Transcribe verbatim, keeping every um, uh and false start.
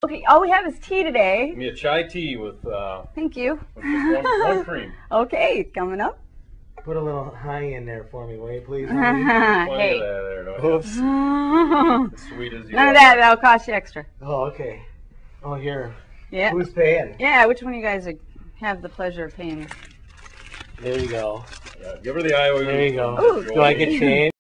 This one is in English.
Okay, all we have is tea today. Give me a chai tea with, uh, Thank you. with just one, one cream. Okay, coming up. Put a little honey in there for me, will you please? Plenty Hey. of that there, don't you? Oops. None As sweet as you of are. that, that'll cost you extra. Oh, okay. Oh, here. Yeah. Who's paying? Yeah, which one of you guys are, have the pleasure of paying me? There you go. Yeah, give her the eye. There you go. Ooh. Do I get change?